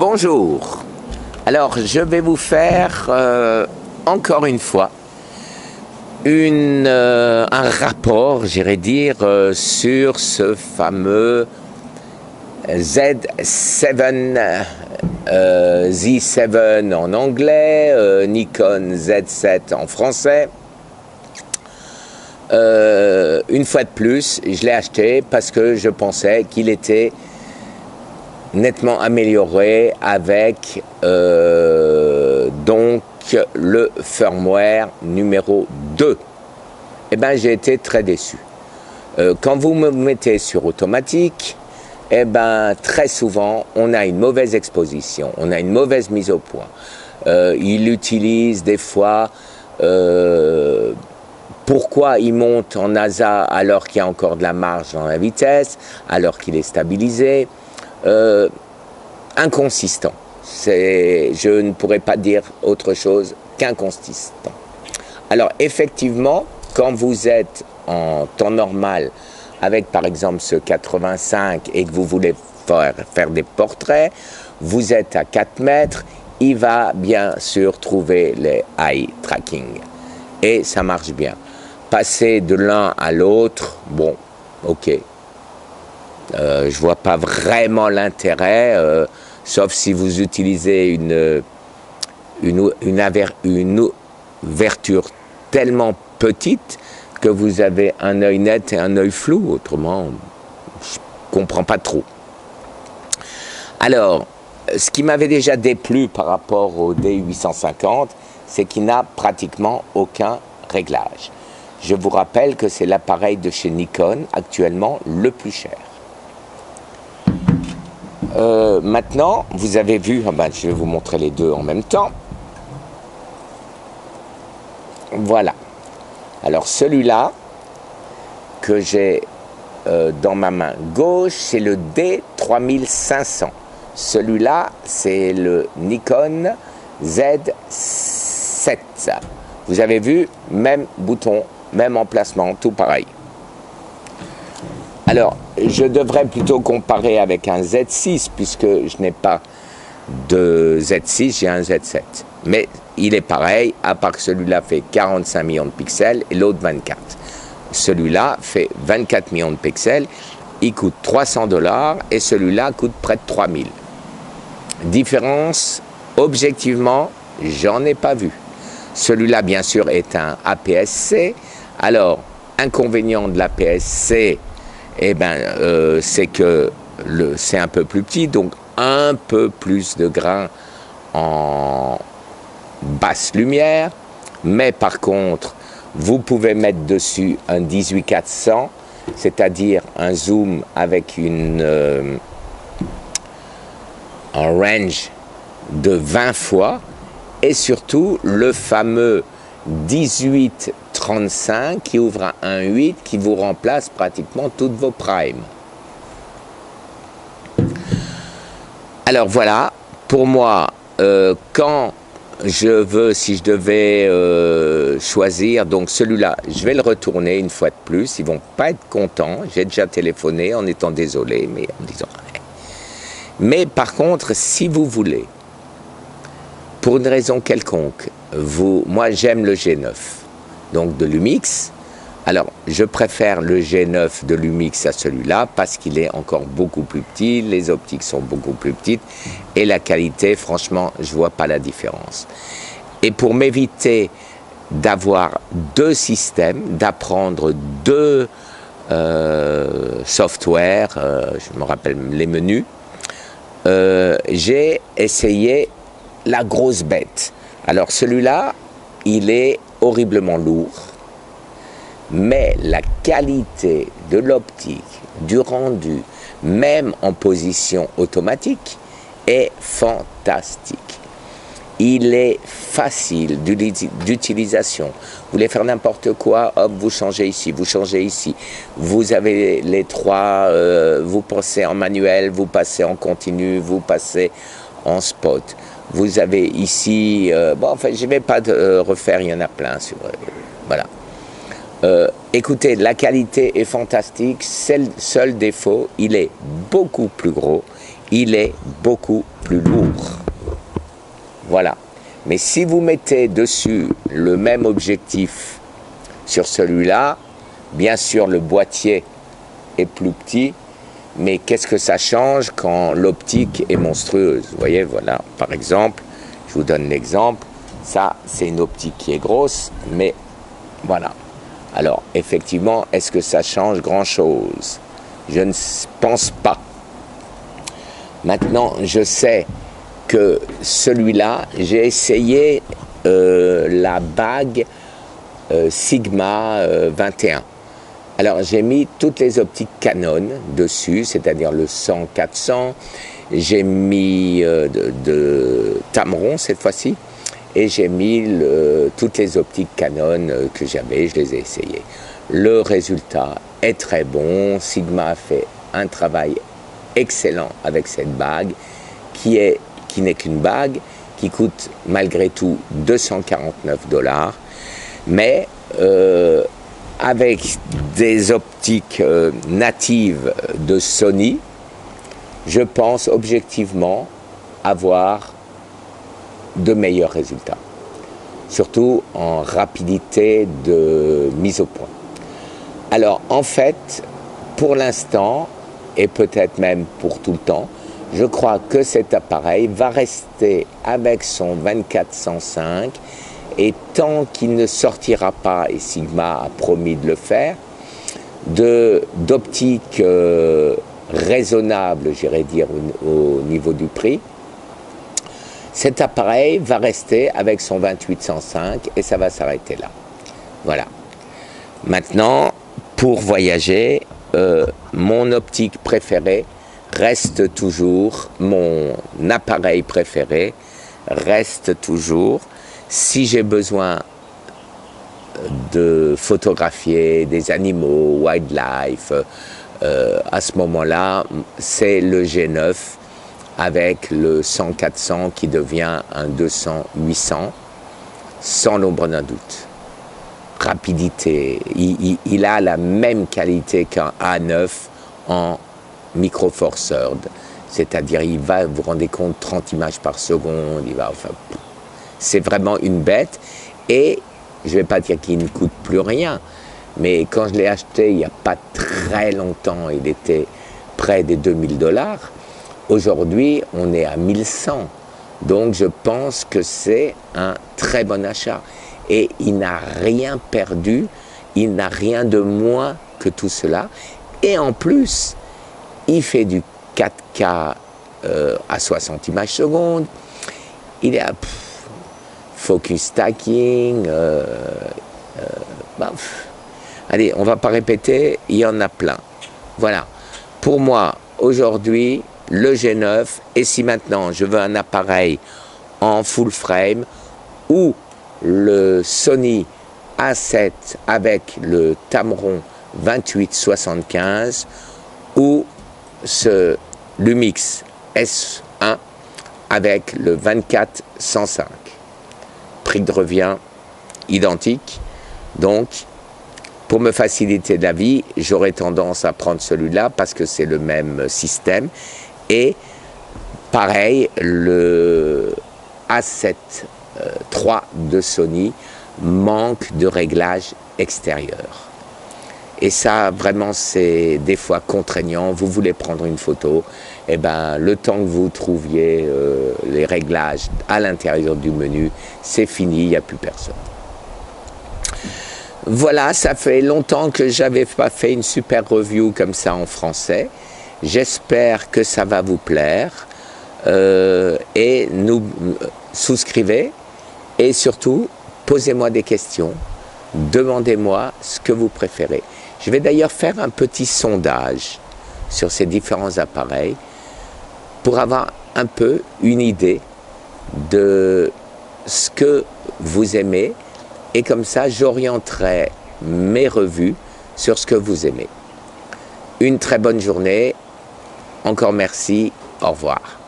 Bonjour. Alors, je vais vous faire encore une fois un rapport, j'irais dire, sur ce fameux Z7 en anglais, Nikon Z7 en français. Une fois de plus, je l'ai acheté parce que je pensais qu'il était nettement amélioré avec donc le firmware numéro 2. Eh bien, j'ai été très déçu. Quand vous me mettez sur automatique, eh ben, très souvent, on a une mauvaise exposition, on a une mauvaise mise au point. Il utilise des fois pourquoi il monte en NASA alors qu'il y a encore de la marge dans la vitesse, alors qu'il est stabilisé. Inconsistant. Je ne pourrais pas dire autre chose qu'inconsistant. Alors effectivement, quand vous êtes en temps normal avec par exemple ce 85 et que vous voulez faire des portraits, vous êtes à 4 mètres, il va bien sûr trouver les eye tracking et ça marche bien. Passer de l'un à l'autre, bon, ok. Je vois pas vraiment l'intérêt, sauf si vous utilisez une ouverture tellement petite que vous avez un œil net et un œil flou. Autrement, je comprends pas trop. Alors, ce qui m'avait déjà déplu par rapport au D850, c'est qu'il n'a pratiquement aucun réglage. Je vous rappelle que c'est l'appareil de chez Nikon actuellement le plus cher. Maintenant, vous avez vu, je vais vous montrer les deux en même temps. Voilà. Alors celui-là que j'ai dans ma main gauche, c'est le D3500. Celui-là, c'est le Nikon Z7. Vous avez vu, même bouton, même emplacement, tout pareil. Alors, je devrais plutôt comparer avec un Z6, puisque je n'ai pas de Z6, j'ai un Z7. Mais il est pareil, à part que celui-là fait 45 millions de pixels et l'autre 24. Celui-là fait 24 millions de pixels, il coûte 300 $ et celui-là coûte près de 3000. Différence, objectivement, j'en ai pas vu. Celui-là, bien sûr, est un APS-C. Alors, inconvénient de l'APS-C, eh ben, c'est que c'est un peu plus petit, donc un peu plus de grain en basse lumière, mais par contre, vous pouvez mettre dessus un 18-400, c'est-à-dire un zoom avec un range de 20 fois, et surtout le fameux 18-35 qui ouvre à 1.8 qui vous remplace pratiquement toutes vos primes. Alors voilà, pour moi, quand je veux, si je devais choisir, donc celui-là, je vais le retourner une fois de plus, ils vont pas être contents, j'ai déjà téléphoné en étant désolé, mais en disant... Mais par contre, si vous voulez, pour une raison quelconque, moi j'aime le G9, donc de Lumix. Alors je préfère le G9 de Lumix à celui-là parce qu'il est encore beaucoup plus petit, les optiques sont beaucoup plus petites et la qualité, franchement, je vois pas la différence. Et pour m'éviter d'avoir deux systèmes, d'apprendre deux softwares, je me rappelle les menus, j'ai essayé la grosse bête. Alors celui-là, il est horriblement lourd, mais la qualité de l'optique, du rendu, même en position automatique, est fantastique. Il est facile d'utilisation. Vous voulez faire n'importe quoi, hop, vous changez ici, vous changez ici. Vous avez les trois, vous passez en manuel, vous passez en continu, vous passez en spot. Vous avez ici, bon, enfin, je ne vais pas refaire, il y en a plein. Voilà. Écoutez, la qualité est fantastique. C'est le seul défaut, il est beaucoup plus gros. il est beaucoup plus lourd. Voilà. Mais si vous mettez dessus le même objectif sur celui-là, bien sûr le boîtier est plus petit, mais qu'est-ce que ça change quand l'optique est monstrueuse? Vous voyez, voilà, par exemple, je vous donne l'exemple, ça c'est une optique qui est grosse, mais voilà. Alors, effectivement, est-ce que ça change grand-chose? Je ne pense pas. Maintenant, je sais que celui-là, j'ai essayé la bague Sigma 21. Alors, j'ai mis toutes les optiques Canon dessus, c'est-à-dire le 100-400. J'ai mis de Tamron cette fois-ci. Et j'ai mis toutes les optiques Canon que j'avais, je les ai essayées. Le résultat est très bon. Sigma a fait un travail excellent avec cette bague, qui n'est qu'une bague, qui coûte malgré tout 249 $. Mais avec des optiques natives de Sony, je pense objectivement avoir de meilleurs résultats, surtout en rapidité de mise au point. Alors en fait, pour l'instant, et peut-être même pour tout le temps, je crois que cet appareil va rester avec son 24-105 et tant qu'il ne sortira pas, et Sigma a promis de le faire, d'optique raisonnable, j'irais dire, au niveau du prix, cet appareil va rester avec son 28-105 et ça va s'arrêter là. Voilà. Maintenant, pour voyager, mon optique préférée reste toujours, mon appareil préféré reste toujours, si j'ai besoin de photographier des animaux, wildlife, à ce moment-là, c'est le G9 avec le 100-400 qui devient un 200-800, sans l'ombre d'un doute. Rapidité, il a la même qualité qu'un A9 en micro four third, c'est-à-dire il va, vous rendez compte, 30 images par seconde, c'est vraiment une bête, et je ne vais pas dire qu'il ne coûte plus rien, mais quand je l'ai acheté il n'y a pas très longtemps, il était près des 2000 $. Aujourd'hui, on est à 1100. Donc, je pense que c'est un très bon achat. Et il n'a rien perdu, il n'a rien de moins que tout cela. Et en plus, il fait du 4K à 60 images secondes. Il est à focus stacking. Allez, on ne va pas répéter, il y en a plein. Voilà. Pour moi, aujourd'hui, le G9, et si maintenant je veux un appareil en full frame ou le Sony A7 avec le Tamron 28-75 ou ce Lumix S1 avec le 24-105. Prix de revient identique, donc pour me faciliter la vie, j'aurais tendance à prendre celui-là parce que c'est le même système. Et pareil, le A7 III de Sony manque de réglage extérieur. Et ça, vraiment, c'est des fois contraignant. Vous voulez prendre une photo, et ben, le temps que vous trouviez les réglages à l'intérieur du menu, c'est fini, il n'y a plus personne. Voilà, ça fait longtemps que je n'avais pas fait une super review comme ça en français. J'espère que ça va vous plaire et nous souscrivez et surtout posez-moi des questions, demandez-moi ce que vous préférez. Je vais d'ailleurs faire un petit sondage sur ces différents appareils pour avoir un peu une idée de ce que vous aimez et comme ça j'orienterai mes revues sur ce que vous aimez. Une très bonne journée. Encore merci, au revoir.